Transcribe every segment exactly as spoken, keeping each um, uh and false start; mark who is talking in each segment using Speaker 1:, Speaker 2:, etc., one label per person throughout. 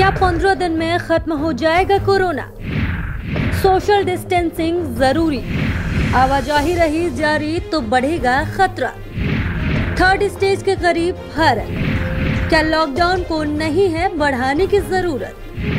Speaker 1: क्या पंद्रह दिन में खत्म हो जाएगा कोरोना? सोशल डिस्टेंसिंग जरूरी, आवाजाही रही जारी तो बढ़ेगा खतरा। थर्ड स्टेज के करीब भारत, क्या लॉकडाउन को नहीं है बढ़ाने की जरूरत?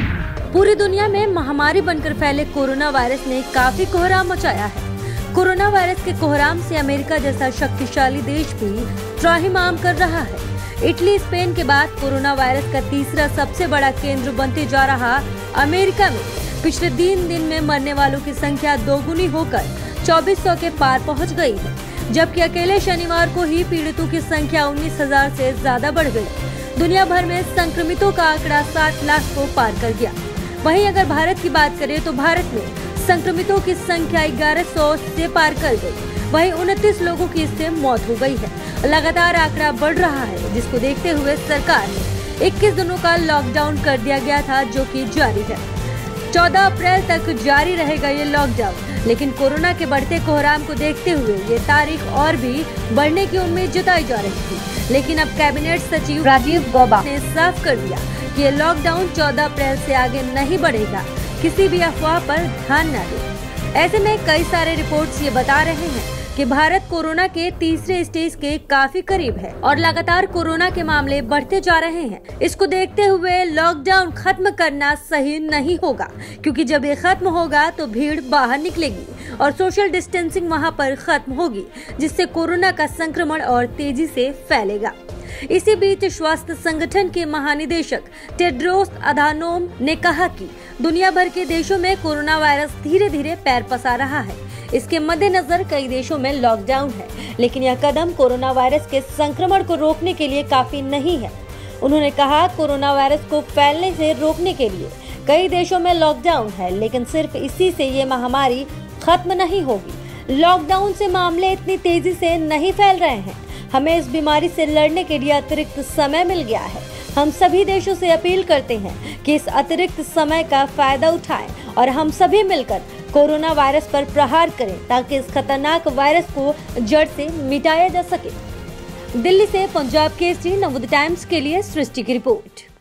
Speaker 1: पूरी दुनिया में महामारी बनकर फैले कोरोना वायरस ने काफी कोहराम मचाया है। कोरोना वायरस के कोहराम से अमेरिका जैसा शक्तिशाली देश भी त्राहिमाम कर रहा है। इटली, स्पेन के बाद कोरोना वायरस का तीसरा सबसे बड़ा केंद्र बनते जा रहा अमेरिका में पिछले तीन दिन में मरने वालों की संख्या दोगुनी होकर चौबीस सौ के पार पहुंच गई है, जबकि अकेले शनिवार को ही पीड़ितों की संख्या उन्नीस हजार से ज्यादा बढ़ गई। दुनिया भर में संक्रमितों का आंकड़ा सात लाख को पार कर गया। वहीं अगर भारत की बात करें तो भारत में संक्रमितों की संख्या ग्यारह सौ से पार कर गई। वहीं उनतीस लोगों की इससे मौत हो गई है। लगातार आंकड़ा बढ़ रहा है, जिसको देखते हुए सरकार ने इक्कीस दिनों का लॉकडाउन कर दिया गया था, जो कि जारी है। चौदह अप्रैल तक जारी रहेगा ये लॉकडाउन, लेकिन कोरोना के बढ़ते कोहराम को देखते हुए ये तारीख और भी बढ़ने की उम्मीद जताई जा रही थी। लेकिन अब कैबिनेट सचिव राजीव गौबा ने साफ कर दिया कि ये लॉकडाउन चौदह अप्रैल से आगे नहीं बढ़ेगा। किसी भी अफवाह पर ध्यान न दें। ऐसे में कई सारे रिपोर्ट्स ये बता रहे हैं कि भारत कोरोना के तीसरे स्टेज के काफी करीब है और लगातार कोरोना के मामले बढ़ते जा रहे हैं। इसको देखते हुए लॉकडाउन खत्म करना सही नहीं होगा, क्योंकि जब ये खत्म होगा तो भीड़ बाहर निकलेगी और सोशल डिस्टेंसिंग वहां पर खत्म होगी, जिससे कोरोना का संक्रमण और तेजी से फैलेगा। इसी बीच स्वास्थ्य संगठन के महानिदेशक टेड्रोस अधानोम ने कहा कि दुनिया भर के देशों में कोरोना वायरस धीरे धीरे पैर पसार रहा है। इसके मद्देनजर कई देशों में लॉकडाउन है, लेकिन यह कदम कोरोना वायरस के संक्रमण को रोकने के लिए काफी नहीं है। उन्होंने कहा, कोरोना वायरस को फैलने से रोकने के लिए कई देशों में लॉकडाउन है, लेकिन सिर्फ इसी से ये महामारी खत्म नहीं होगी। लॉकडाउन से मामले इतनी तेजी से नहीं फैल रहे हैं। हमें इस बीमारी से लड़ने के लिए अतिरिक्त समय मिल गया है। हम सभी देशों से अपील करते हैं कि इस अतिरिक्त समय का फायदा उठाएं और हम सभी मिलकर कोरोना वायरस पर प्रहार करें, ताकि इस खतरनाक वायरस को जड़ से मिटाया जा सके। दिल्ली से पंजाब केसरी नवोदय टाइम्स के लिए सृष्टि की रिपोर्ट।